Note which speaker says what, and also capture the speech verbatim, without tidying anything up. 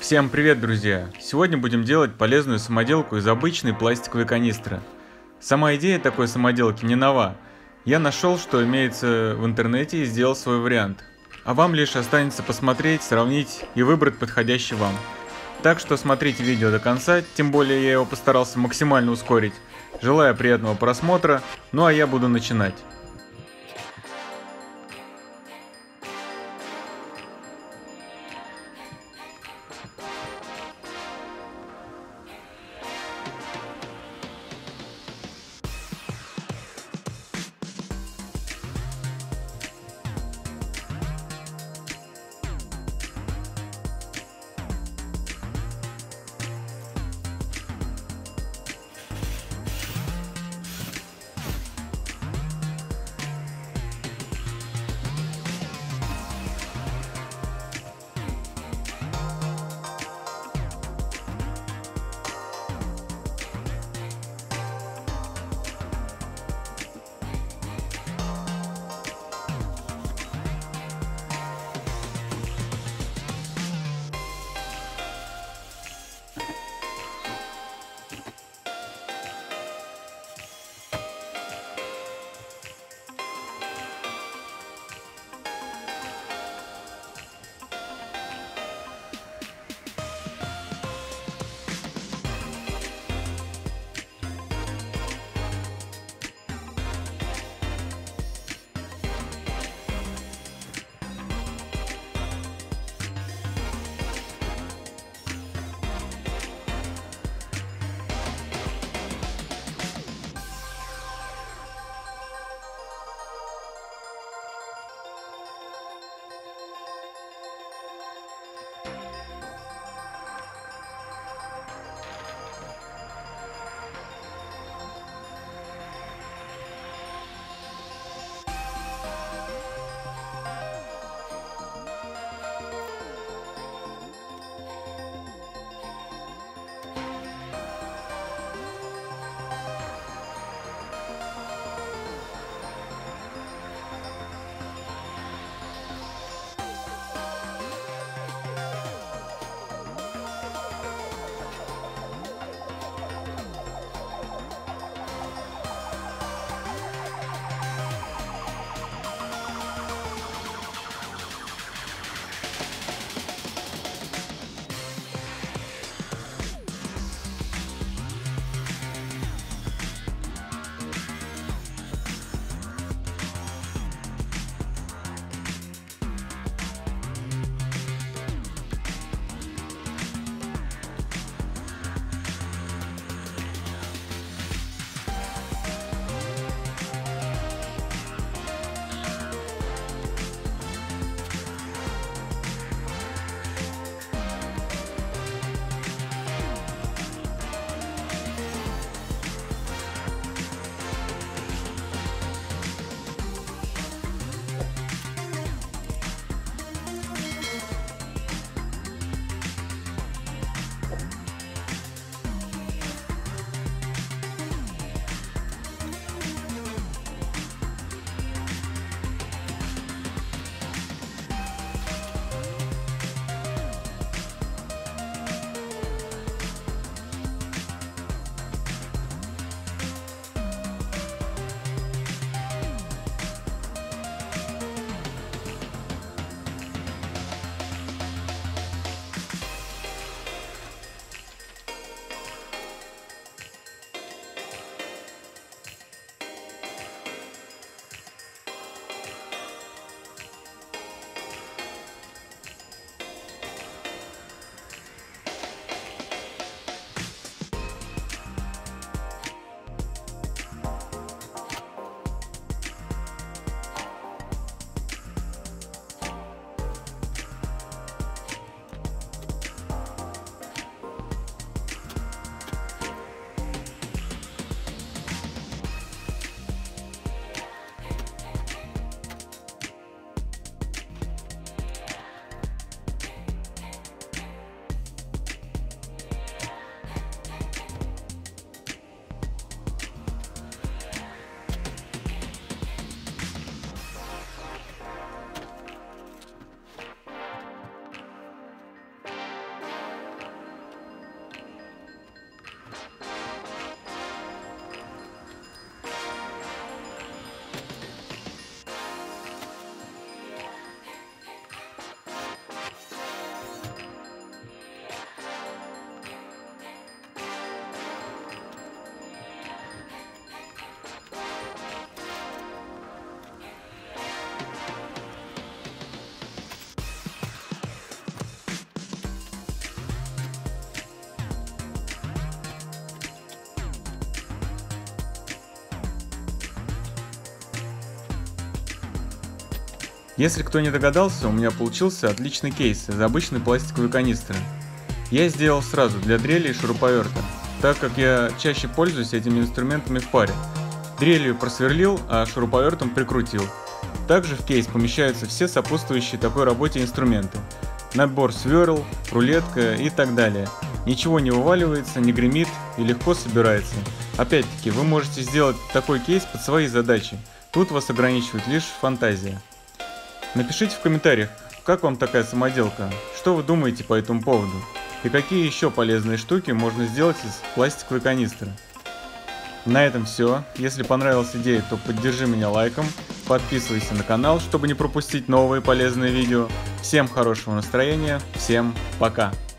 Speaker 1: Всем привет, друзья! Сегодня будем делать полезную самоделку из обычной пластиковой канистры. Сама идея такой самоделки не нова. Я нашел, что имеется в интернете, и сделал свой вариант. А вам лишь останется посмотреть, сравнить и выбрать подходящий вам. Так что смотрите видео до конца, тем более я его постарался максимально ускорить. Желаю приятного просмотра, ну а я буду начинать. Если кто не догадался, у меня получился отличный кейс из обычной пластиковой канистры. Я сделал сразу для дрели и шуруповерта, так как я чаще пользуюсь этими инструментами в паре. Дрелью просверлил, а шуруповертом прикрутил. Также в кейс помещаются все сопутствующие такой работе инструменты. Набор сверл, рулетка и так далее. Ничего не вываливается, не гремит и легко собирается. Опять-таки, вы можете сделать такой кейс под свои задачи. Тут вас ограничивает лишь фантазия. Напишите в комментариях, как вам такая самоделка, что вы думаете по этому поводу, и какие еще полезные штуки можно сделать из пластиковой канистры. На этом все. Если понравилась идея, то поддержи меня лайком, подписывайся на канал, чтобы не пропустить новые полезные видео. Всем хорошего настроения, всем пока!